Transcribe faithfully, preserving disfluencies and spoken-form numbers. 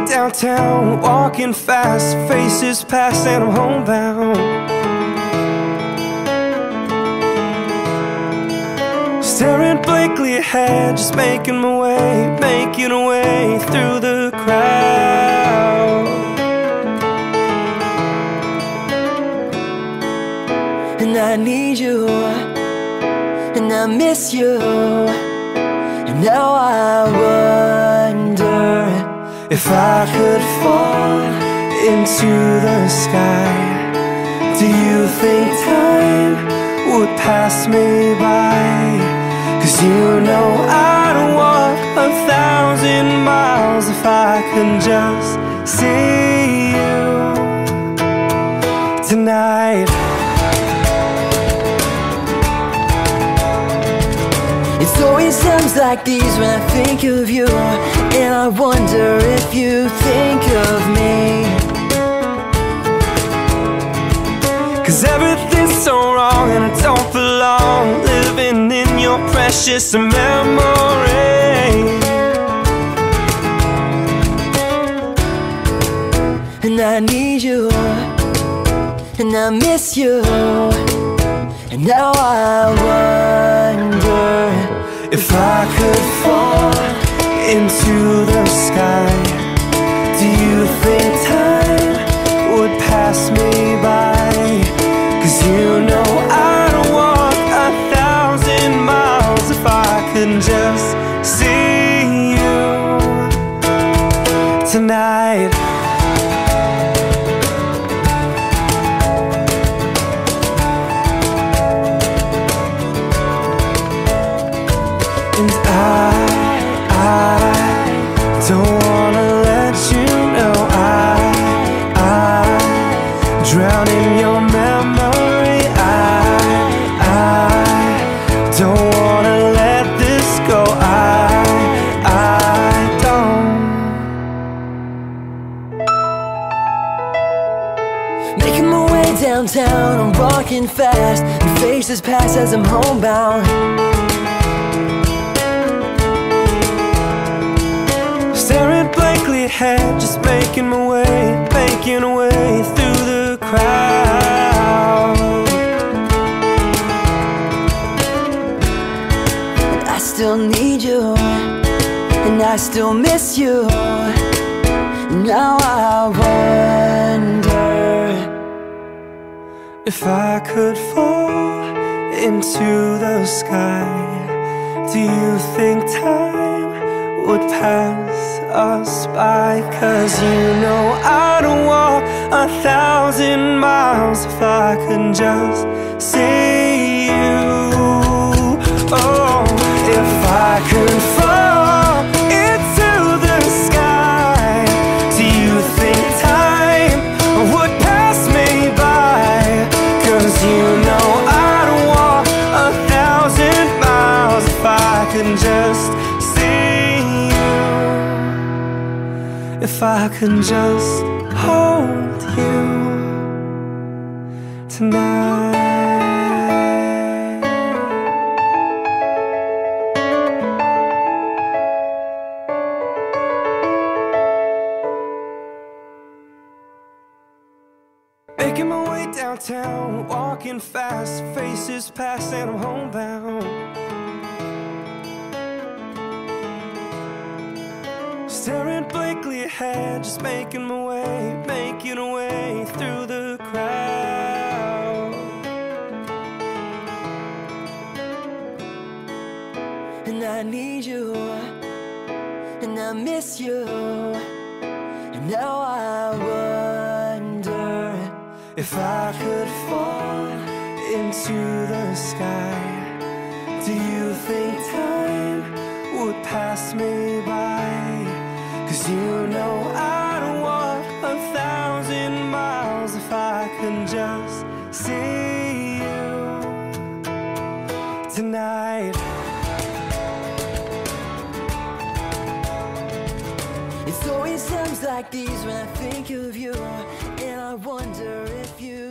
downtown, walking fast, faces pass and I'm homebound. Staring blankly ahead, just making my way, making a way through the crowd. And I need you, and I miss you, and now I wonder if I could fall into the sky. Do you think time would pass me by? 'Cause you know I'd walk a thousand miles if I could just see you tonight. It's always times like these when I think of you, and I wonder if you think of me. 'Cause everything's so wrong and I don't belong, living in your precious memory. And I need you, and I miss you, and now I wonder if I could fall into the sky. Do you think time would pass me by? 'Cause you know I'd walk a thousand miles if I could just see you tonight. And I, I don't wanna let you know I, I drown in your memory. I, I don't wanna let this go. I, I don't. Making my way downtown, I'm walking fast, and faces pass as I'm homebound. Staring blankly ahead, just making my way, making a way through the crowd. And I still need you, and I still miss you. Now I wonder if I could fall into the sky. Do you think time would pass us by? 'Cause you know I'd walk a thousand miles if I could just see you. Oh, if I could fall into the sky. Do you think time would pass me by? 'Cause you know I'd walk a thousand miles if I could just see you. If I could just hold you tonight. Making my way downtown, walking fast, faces pass and I'm homebound. Staring blankly ahead, just making my way, making a way through the crowd. and I need you, and I miss you, and now I wonder if I could fall into the sky. Do you think time would pass me by? 'Cause you know I'd walk a thousand miles if I could just see you tonight. It's always times like these when I think of you, and I wonder if you